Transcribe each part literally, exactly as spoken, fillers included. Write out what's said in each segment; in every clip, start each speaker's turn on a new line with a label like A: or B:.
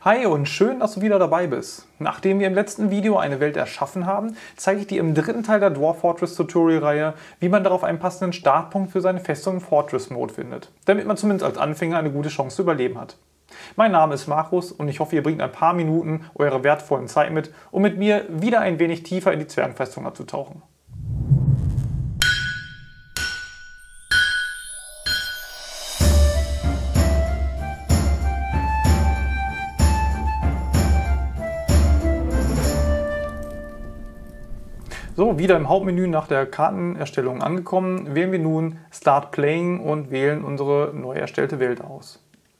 A: Hi und schön, dass du wieder dabei bist. Nachdem wir im letzten Video eine Welt erschaffen haben, zeige ich dir im dritten Teil der Dwarf Fortress Tutorial-Reihe, wie man darauf einen passenden Startpunkt für seine Festung im Fortress-Mode findet, damit man zumindest als Anfänger eine gute Chance zu überleben hat. Mein Name ist Markus und ich hoffe, ihr bringt ein paar Minuten eurer wertvollen Zeit mit, um mit mir wieder ein wenig tiefer in die Zwergenfestung abzutauchen. So, wieder im Hauptmenü nach der Kartenerstellung angekommen, wählen wir nun Start Playing und wählen unsere neu erstellte Welt aus.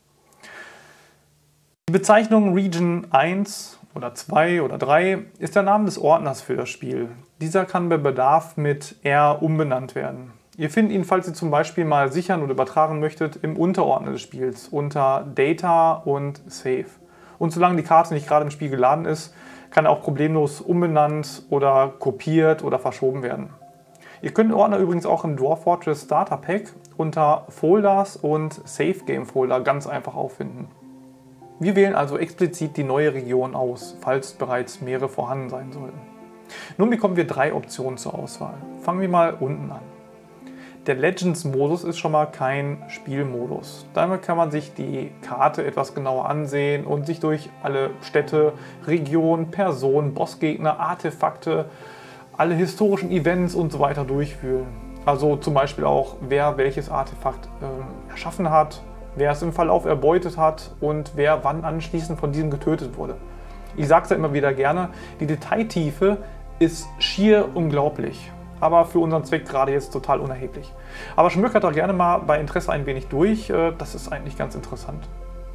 A: Die Bezeichnung Region eins oder zwei oder drei ist der Name des Ordners für das Spiel. Dieser kann bei Bedarf mit R umbenannt werden. Ihr findet ihn, falls ihr zum Beispiel mal sichern oder übertragen möchtet, im Unterordner des Spiels unter Data und Save. Und solange die Karte nicht gerade im Spiel geladen ist, kann er auch problemlos umbenannt oder kopiert oder verschoben werden. Ihr könnt den Ordner übrigens auch im Dwarf Fortress Starter Pack unter Folders und Save Game Folder ganz einfach auffinden. Wir wählen also explizit die neue Region aus, falls bereits mehrere vorhanden sein sollten. Nun bekommen wir drei Optionen zur Auswahl. Fangen wir mal unten an. Der Legends-Modus ist schon mal kein Spielmodus. Damit kann man sich die Karte etwas genauer ansehen und sich durch alle Städte, Regionen, Personen, Bossgegner, Artefakte, alle historischen Events und so weiter durchfühlen. Also zum Beispiel auch, wer welches Artefakt äh, erschaffen hat, wer es im Verlauf erbeutet hat und wer wann anschließend von diesem getötet wurde. Ich sage es ja immer wieder gerne, die Detailtiefe ist schier unglaublich. Aber für unseren Zweck gerade jetzt total unerheblich. Aber schmökert doch gerne mal bei Interesse ein wenig durch, das ist eigentlich ganz interessant.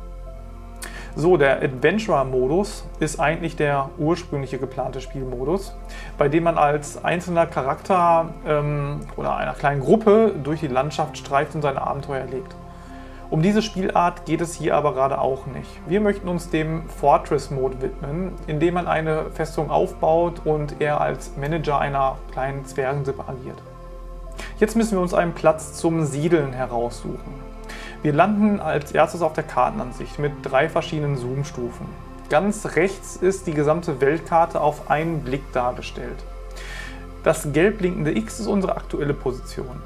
A: So, der Adventurer-Modus ist eigentlich der ursprüngliche geplante Spielmodus, bei dem man als einzelner Charakter ähm, oder einer kleinen Gruppe durch die Landschaft streift und seine Abenteuer erlebt. Um diese Spielart geht es hier aber gerade auch nicht. Wir möchten uns dem Fortress-Mode widmen, in dem man eine Festung aufbaut und er als Manager einer kleinen Zwergensippe agiert. Jetzt müssen wir uns einen Platz zum Siedeln heraussuchen. Wir landen als erstes auf der Kartenansicht mit drei verschiedenen Zoom-Stufen. Ganz rechts ist die gesamte Weltkarte auf einen Blick dargestellt. Das gelb blinkende X ist unsere aktuelle Position.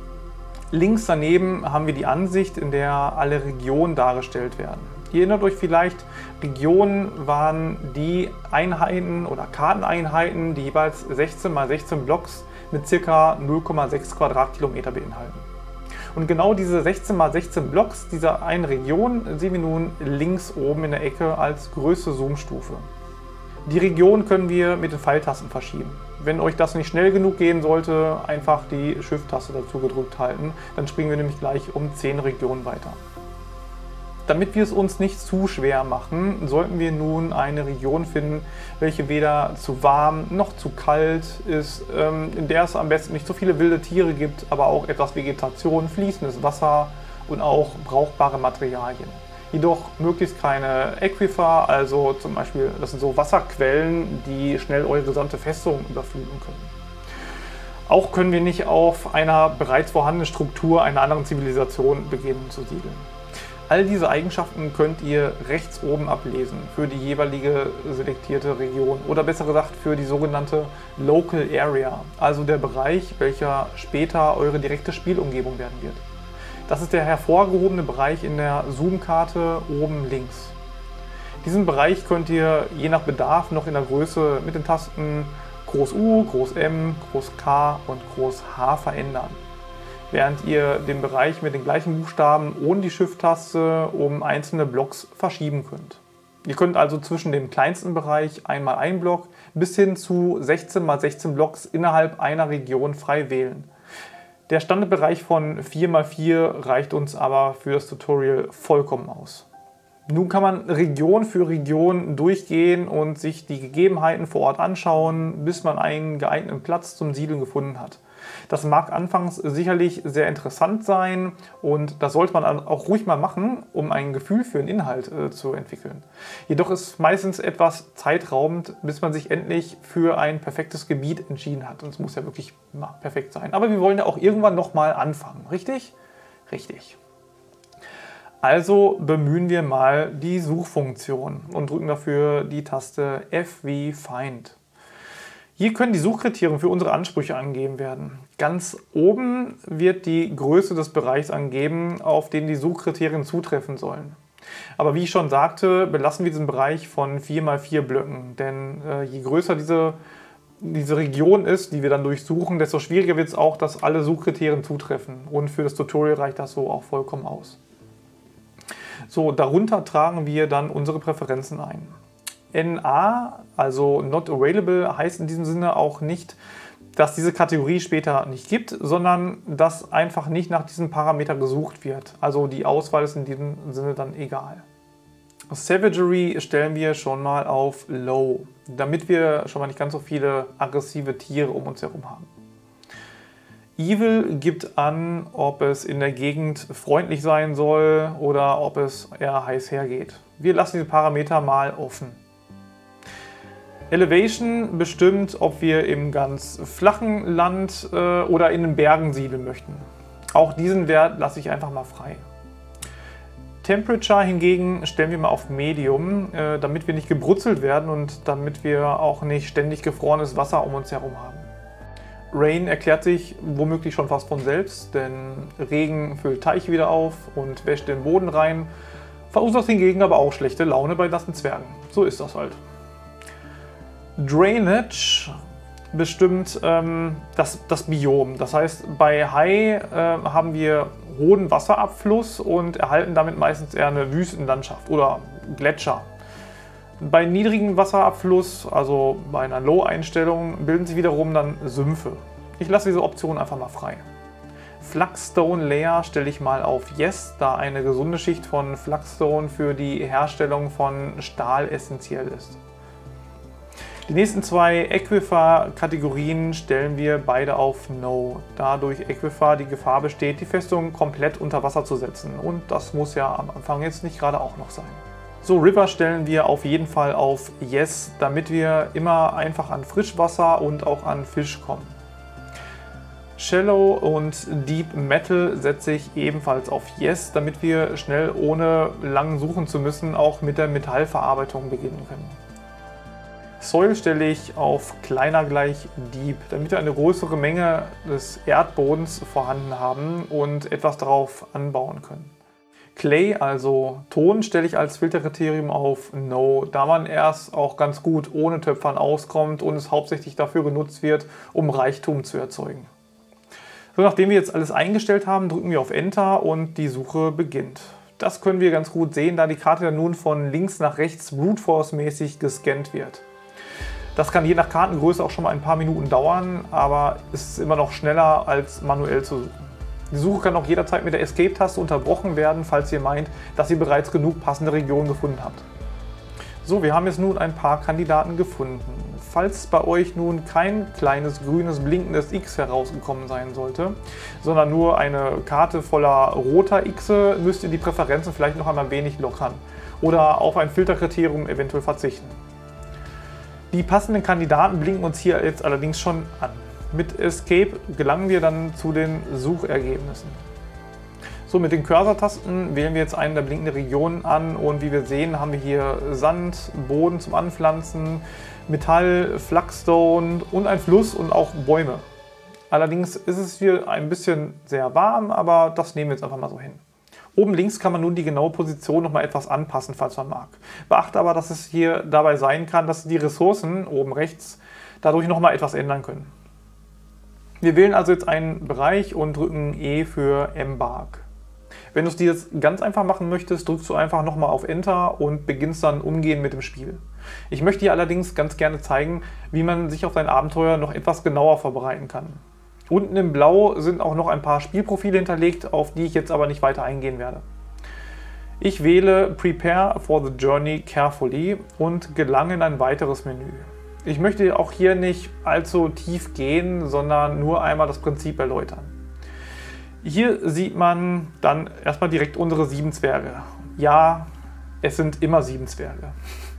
A: Links daneben haben wir die Ansicht, in der alle Regionen dargestellt werden. Ihr erinnert euch vielleicht, Regionen waren die Einheiten oder Karteneinheiten, die jeweils sechzehn mal sechzehn Blocks mit ca. null Komma sechs Quadratkilometer beinhalten. Und genau diese sechzehn mal sechzehn Blocks dieser einen Region sehen wir nun links oben in der Ecke als größte Zoomstufe. Die Region können wir mit den Pfeiltasten verschieben. Wenn euch das nicht schnell genug gehen sollte, einfach die Shift-Taste dazu gedrückt halten. Dann springen wir nämlich gleich um zehn Regionen weiter. Damit wir es uns nicht zu schwer machen, sollten wir nun eine Region finden, welche weder zu warm noch zu kalt ist, in der es am besten nicht so viele wilde Tiere gibt, aber auch etwas Vegetation, fließendes Wasser und auch brauchbare Materialien. Jedoch möglichst keine Aquifer, also zum Beispiel, das sind so Wasserquellen, die schnell eure gesamte Festung überfluten können. Auch können wir nicht auf einer bereits vorhandenen Struktur einer anderen Zivilisation beginnen zu siedeln. All diese Eigenschaften könnt ihr rechts oben ablesen für die jeweilige selektierte Region oder besser gesagt für die sogenannte Local Area, also der Bereich, welcher später eure direkte Spielumgebung werden wird. Das ist der hervorgehobene Bereich in der Zoom-Karte oben links. Diesen Bereich könnt ihr je nach Bedarf noch in der Größe mit den Tasten Groß U, Groß M, Groß K und Groß H verändern. Während ihr den Bereich mit den gleichen Buchstaben ohne die Shift-Taste um einzelne Blocks verschieben könnt. Ihr könnt also zwischen dem kleinsten Bereich einmal ein Block bis hin zu sechzehn mal sechzehn Blocks innerhalb einer Region frei wählen. Der Standardbereich von vier mal vier reicht uns aber für das Tutorial vollkommen aus. Nun kann man Region für Region durchgehen und sich die Gegebenheiten vor Ort anschauen, bis man einen geeigneten Platz zum Siedeln gefunden hat. Das mag anfangs sicherlich sehr interessant sein und das sollte man auch ruhig mal machen, um ein Gefühl für den Inhalt äh, zu entwickeln. Jedoch ist meistens etwas zeitraubend, bis man sich endlich für ein perfektes Gebiet entschieden hat. Und es muss ja wirklich na, perfekt sein. Aber wir wollen ja auch irgendwann nochmal anfangen, richtig? Richtig. Also bemühen wir mal die Suchfunktion und drücken dafür die Taste F wie Find. Hier können die Suchkriterien für unsere Ansprüche angegeben werden. Ganz oben wird die Größe des Bereichs angegeben, auf den die Suchkriterien zutreffen sollen. Aber wie ich schon sagte, belassen wir diesen Bereich von vier mal vier Blöcken, denn äh, je größer diese, diese Region ist, die wir dann durchsuchen, desto schwieriger wird es auch, dass alle Suchkriterien zutreffen. Und für das Tutorial reicht das so auch vollkommen aus. So, darunter tragen wir dann unsere Präferenzen ein. N A, also Not Available, heißt in diesem Sinne auch nicht, dass diese Kategorie später nicht gibt, sondern dass einfach nicht nach diesem Parameter gesucht wird. Also die Auswahl ist in diesem Sinne dann egal. Savagery stellen wir schon mal auf Low, damit wir schon mal nicht ganz so viele aggressive Tiere um uns herum haben. Evil gibt an, ob es in der Gegend freundlich sein soll oder ob es eher heiß hergeht. Wir lassen diese Parameter mal offen. Elevation bestimmt, ob wir im ganz flachen Land äh, oder in den Bergen siedeln möchten. Auch diesen Wert lasse ich einfach mal frei. Temperature hingegen stellen wir mal auf Medium, äh, damit wir nicht gebrutzelt werden und damit wir auch nicht ständig gefrorenes Wasser um uns herum haben. Rain erklärt sich womöglich schon fast von selbst, denn Regen füllt Teiche wieder auf und wäscht den Boden rein, verursacht hingegen aber auch schlechte Laune bei nassen Zwergen. So ist das halt. Drainage bestimmt ähm, das, das Biom. Das heißt, bei High äh, haben wir hohen Wasserabfluss und erhalten damit meistens eher eine Wüstenlandschaft oder Gletscher. Bei niedrigem Wasserabfluss, also bei einer Low-Einstellung, bilden sich wiederum dann Sümpfe. Ich lasse diese Option einfach mal frei. Flagstone Layer stelle ich mal auf Yes, da eine gesunde Schicht von Flagstone für die Herstellung von Stahl essentiell ist. Die nächsten zwei Aquifer-Kategorien stellen wir beide auf No, da durch Aquifer die Gefahr besteht, die Festung komplett unter Wasser zu setzen. Und das muss ja am Anfang jetzt nicht gerade auch noch sein. So, River stellen wir auf jeden Fall auf Yes, damit wir immer einfach an Frischwasser und auch an Fisch kommen. Shallow und Deep Metal setze ich ebenfalls auf Yes, damit wir schnell, ohne lang suchen zu müssen, auch mit der Metallverarbeitung beginnen können. Soil stelle ich auf kleiner gleich Deep, damit wir eine größere Menge des Erdbodens vorhanden haben und etwas darauf anbauen können. Clay, also Ton, stelle ich als Filterkriterium auf No, da man erst auch ganz gut ohne Töpfern auskommt und es hauptsächlich dafür genutzt wird, um Reichtum zu erzeugen. So, nachdem wir jetzt alles eingestellt haben, drücken wir auf Enter und die Suche beginnt. Das können wir ganz gut sehen, da die Karte ja nun von links nach rechts Brute Force mäßig gescannt wird. Das kann je nach Kartengröße auch schon mal ein paar Minuten dauern, aber es ist immer noch schneller als manuell zu suchen. Die Suche kann auch jederzeit mit der Escape-Taste unterbrochen werden, falls ihr meint, dass ihr bereits genug passende Regionen gefunden habt. So, wir haben jetzt nun ein paar Kandidaten gefunden. Falls bei euch nun kein kleines grünes blinkendes X herausgekommen sein sollte, sondern nur eine Karte voller roter Xe, müsst ihr die Präferenzen vielleicht noch einmal wenig lockern oder auf ein Filterkriterium eventuell verzichten. Die passenden Kandidaten blinken uns hier jetzt allerdings schon an. Mit Escape gelangen wir dann zu den Suchergebnissen. So, mit den Cursor-Tasten wählen wir jetzt eine der blinkenden Regionen an und wie wir sehen, haben wir hier Sand, Boden zum Anpflanzen, Metall, Flagstone und ein Fluss und auch Bäume. Allerdings ist es hier ein bisschen sehr warm, aber das nehmen wir jetzt einfach mal so hin. Oben links kann man nun die genaue Position noch mal etwas anpassen, falls man mag. Beachte aber, dass es hier dabei sein kann, dass die Ressourcen oben rechts dadurch noch mal etwas ändern können. Wir wählen also jetzt einen Bereich und drücken E für Embark. Wenn du es dir jetzt ganz einfach machen möchtest, drückst du einfach nochmal auf Enter und beginnst dann umgehend mit dem Spiel. Ich möchte dir allerdings ganz gerne zeigen, wie man sich auf sein Abenteuer noch etwas genauer vorbereiten kann. Unten im Blau sind auch noch ein paar Spielprofile hinterlegt, auf die ich jetzt aber nicht weiter eingehen werde. Ich wähle Prepare for the Journey Carefully und gelange in ein weiteres Menü. Ich möchte auch hier nicht allzu tief gehen, sondern nur einmal das Prinzip erläutern. Hier sieht man dann erstmal direkt unsere sieben Zwerge. Ja, es sind immer sieben Zwerge.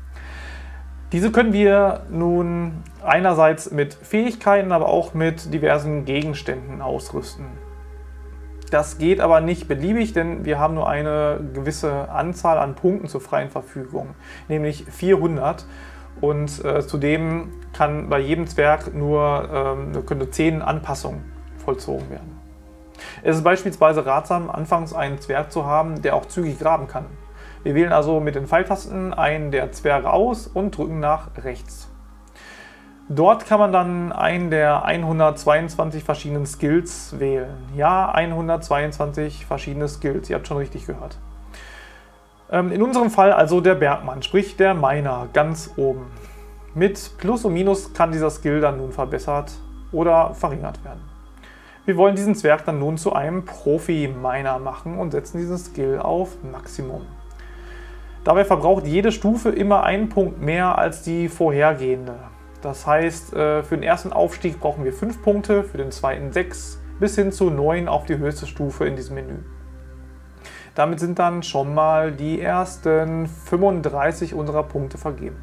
A: Diese können wir nun einerseits mit Fähigkeiten, aber auch mit diversen Gegenständen ausrüsten. Das geht aber nicht beliebig, denn wir haben nur eine gewisse Anzahl an Punkten zur freien Verfügung, nämlich vierhundert. Und äh, zudem kann bei jedem Zwerg nur, ähm, können nur zehn Anpassungen vollzogen werden. Es ist beispielsweise ratsam, anfangs einen Zwerg zu haben, der auch zügig graben kann. Wir wählen also mit den Pfeiltasten einen der Zwerge aus und drücken nach rechts. Dort kann man dann einen der hundertzweiundzwanzig verschiedenen Skills wählen. Ja, hundertzweiundzwanzig verschiedene Skills, ihr habt schon richtig gehört. Ähm, in unserem Fall also der Bergmann, sprich der Miner, ganz oben. Mit Plus und Minus kann dieser Skill dann nun verbessert oder verringert werden. Wir wollen diesen Zwerg dann nun zu einem Profi-Miner machen und setzen diesen Skill auf Maximum. Dabei verbraucht jede Stufe immer einen Punkt mehr als die vorhergehende. Das heißt, für den ersten Aufstieg brauchen wir fünf Punkte, für den zweiten sechs bis hin zu neun auf die höchste Stufe in diesem Menü. Damit sind dann schon mal die ersten fünfunddreißig unserer Punkte vergeben.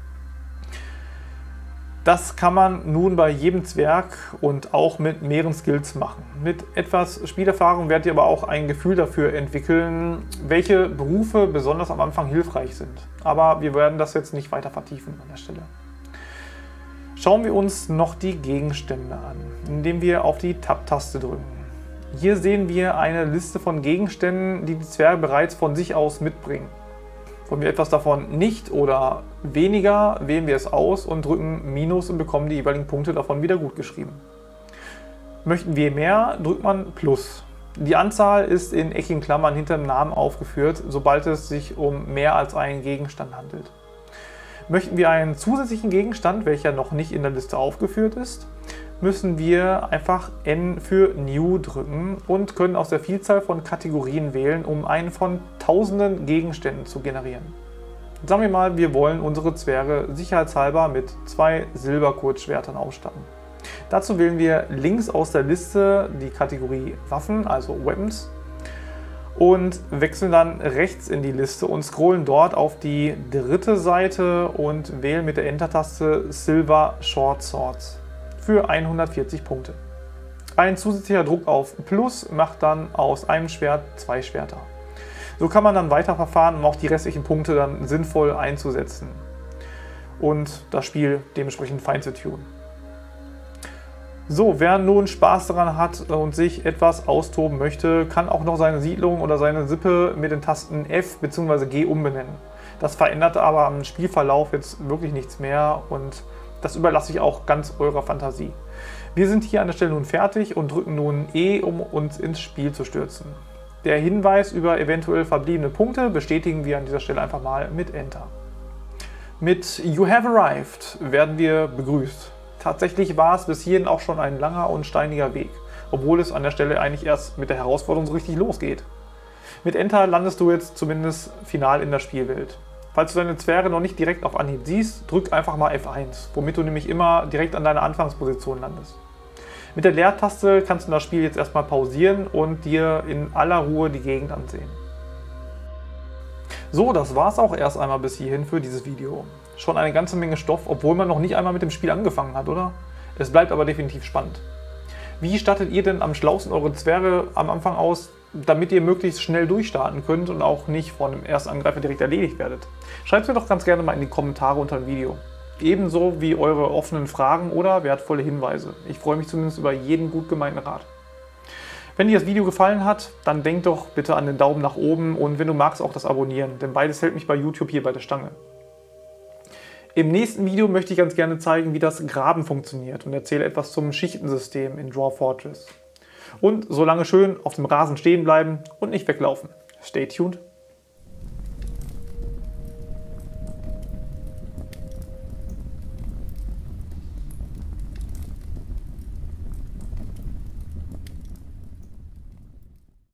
A: Das kann man nun bei jedem Zwerg und auch mit mehreren Skills machen. Mit etwas Spielerfahrung werdet ihr aber auch ein Gefühl dafür entwickeln, welche Berufe besonders am Anfang hilfreich sind. Aber wir werden das jetzt nicht weiter vertiefen an der Stelle. Schauen wir uns noch die Gegenstände an, indem wir auf die Tab-Taste drücken. Hier sehen wir eine Liste von Gegenständen, die die Zwerge bereits von sich aus mitbringen. Wollen wir etwas davon nicht oder weniger, wählen wir es aus und drücken Minus und bekommen die jeweiligen Punkte davon wieder gut geschrieben. Möchten wir mehr, drückt man Plus. Die Anzahl ist in eckigen Klammern hinter dem Namen aufgeführt, sobald es sich um mehr als einen Gegenstand handelt. Möchten wir einen zusätzlichen Gegenstand, welcher noch nicht in der Liste aufgeführt ist, müssen wir einfach N für New drücken und können aus der Vielzahl von Kategorien wählen, um einen von tausenden Gegenständen zu generieren. Sagen wir mal, wir wollen unsere Zwerge sicherheitshalber mit zwei Silberkurzschwertern ausstatten. Dazu wählen wir links aus der Liste die Kategorie Waffen, also Weapons, und wechseln dann rechts in die Liste und scrollen dort auf die dritte Seite und wählen mit der Enter-Taste Silver Short Swords für hundertvierzig Punkte. Ein zusätzlicher Druck auf Plus macht dann aus einem Schwert zwei Schwerter. So kann man dann weiterverfahren, um auch die restlichen Punkte dann sinnvoll einzusetzen und das Spiel dementsprechend fein zu tunen. So, wer nun Spaß daran hat und sich etwas austoben möchte, kann auch noch seine Siedlung oder seine Sippe mit den Tasten F bzw. G umbenennen. Das verändert aber am Spielverlauf jetzt wirklich nichts mehr und das überlasse ich auch ganz eurer Fantasie. Wir sind hier an der Stelle nun fertig und drücken nun E, um uns ins Spiel zu stürzen. Der Hinweis über eventuell verbliebene Punkte bestätigen wir an dieser Stelle einfach mal mit Enter. Mit You have arrived werden wir begrüßt. Tatsächlich war es bis hierhin auch schon ein langer und steiniger Weg, obwohl es an der Stelle eigentlich erst mit der Herausforderung so richtig losgeht. Mit Enter landest du jetzt zumindest final in der Spielwelt. Falls du deine Zwerge noch nicht direkt auf Anhieb siehst, drück einfach mal F eins, womit du nämlich immer direkt an deiner Anfangsposition landest. Mit der Leertaste kannst du das Spiel jetzt erstmal pausieren und dir in aller Ruhe die Gegend ansehen. So, das war es auch erst einmal bis hierhin für dieses Video. Schon eine ganze Menge Stoff, obwohl man noch nicht einmal mit dem Spiel angefangen hat, oder? Es bleibt aber definitiv spannend. Wie stattet ihr denn am schlausten eure Zwerge am Anfang aus, damit ihr möglichst schnell durchstarten könnt und auch nicht von dem Erstangreifer direkt erledigt werdet? Schreibt es mir doch ganz gerne mal in die Kommentare unter dem Video. Ebenso wie eure offenen Fragen oder wertvolle Hinweise. Ich freue mich zumindest über jeden gut gemeinten Rat. Wenn dir das Video gefallen hat, dann denk doch bitte an den Daumen nach oben und wenn du magst auch das Abonnieren, denn beides hält mich bei YouTube hier bei der Stange. Im nächsten Video möchte ich ganz gerne zeigen, wie das Graben funktioniert und erzähle etwas zum Schichtensystem in Dwarf Fortress. Und solange schön auf dem Rasen stehen bleiben und nicht weglaufen. Stay tuned.